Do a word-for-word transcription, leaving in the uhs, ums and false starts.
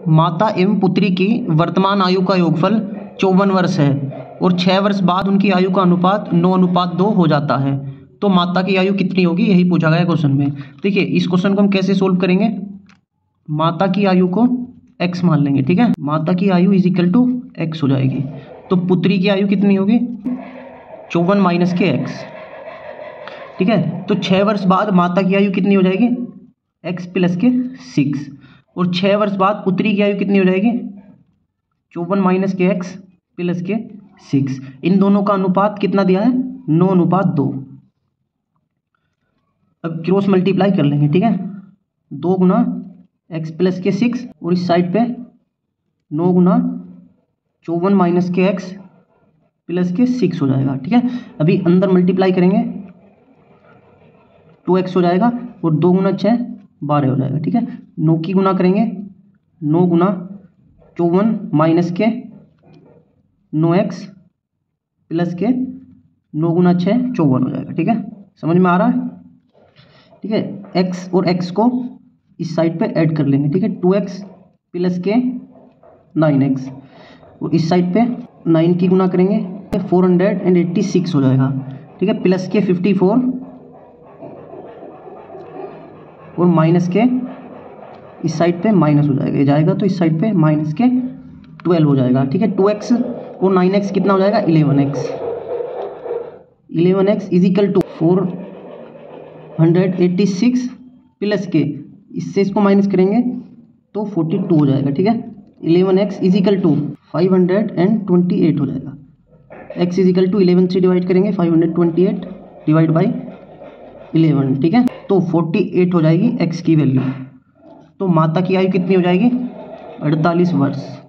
माता एवं पुत्री की वर्तमान आयु का योगफल चौवन वर्ष है और छः वर्ष बाद उनकी आयु का अनुपात नौ अनुपात दो हो जाता है, तो माता की आयु कितनी होगी, यही पूछा गया क्वेश्चन में। देखिए इस क्वेश्चन को हम कैसे सोल्व करेंगे, माता की आयु को x मान लेंगे, ठीक है। माता की आयु इज इक्वल टू एक्स हो जाएगी, तो पुत्री की आयु कितनी होगी, चौवन माइनस के x, ठीक है। तो छः वर्ष बाद माता की आयु कितनी हो जाएगी, x प्लस के सिक्स, और छः वर्ष बाद पुत्री की आयु कितनी हो जाएगी, चौवन minus K x plus K six. इन दोनों का अनुपात कितना दिया है, नौ अनुपात दो। अब क्रॉस मल्टीप्लाई कर लेंगे, ठीक है। दो गुना एक्स प्लस के सिक्स और इस साइड पे नौ गुना चौवन माइनस के एक्स प्लस के सिक्स हो जाएगा, ठीक है। अभी अंदर मल्टीप्लाई करेंगे, टू एक्स हो जाएगा और दो गुना छः बारह हो जाएगा, ठीक है। नौ की गुना करेंगे, नौ गुना चौवन माइनस के नौ एक्स प्लस के नौ गुना छः चौवन हो जाएगा, ठीक है। समझ में आ रहा है, ठीक है। x और x को इस साइड पे ऐड कर लेंगे, ठीक है। Two x plus K nine x और इस साइड पे नाइन की गुना करेंगे, four hundred and eighty six हो जाएगा, ठीक है। प्लस के फिफ्टी फोर और माइनस के इस साइड पे माइनस हो जाएगा, ये जाएगा तो इस साइड पे माइनस के ट्वेल्व हो जाएगा, ठीक है। टू एक्स और नाइन एक्स कितना हो जाएगा, eleven x. Eleven x is equal to four hundred eighty six plus K, इससे इसको माइनस करेंगे तो फोर्टी टू हो जाएगा, ठीक है। Eleven x is equal to five hundred and twenty eight हो जाएगा। X is equal to eleven से डिवाइड करेंगे, five hundred twenty eight divide by eleven, ठीक है। तो फोर्टी एट हो जाएगी एक्स की वैल्यू। तो माता की आयु कितनी हो जाएगी, अड़तालीस वर्ष।